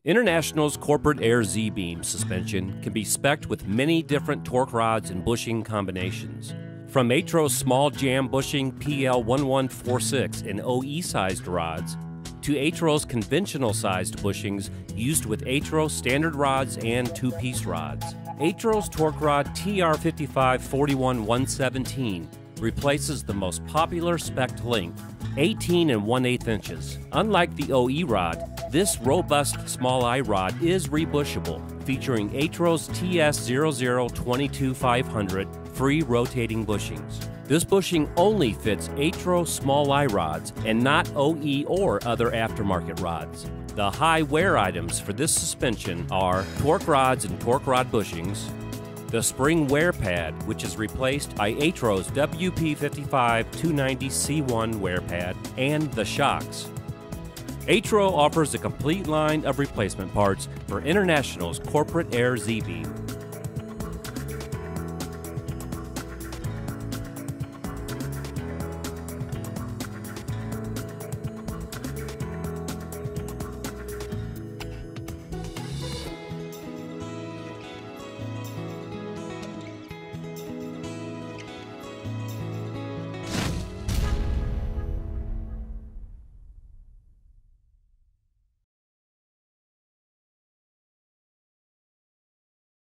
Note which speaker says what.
Speaker 1: International's Corporate Air Z-Beam suspension can be spec'd with many different torque rods and bushing combinations. From Atro's small jam bushing PL1146 and OE-sized rods, to Atro's conventional-sized bushings used with Atro standard rods and two-piece rods. Atro's torque rod TR5541-117 replaces the most popular spec'd length, 18 1/8 inches. Unlike the OE rod, this robust small eye rod is re-bushable, featuring Atro's TS0022-500 free rotating bushings. This bushing only fits Atro small eye rods and not OE or other aftermarket rods. The high wear items for this suspension are torque rods and torque rod bushings, the spring wear pad, which is replaced by Atro's WP55-290C1 wear pad, and the shocks. Atro offers a complete line of replacement parts for International's Corporate Air Z-Beam.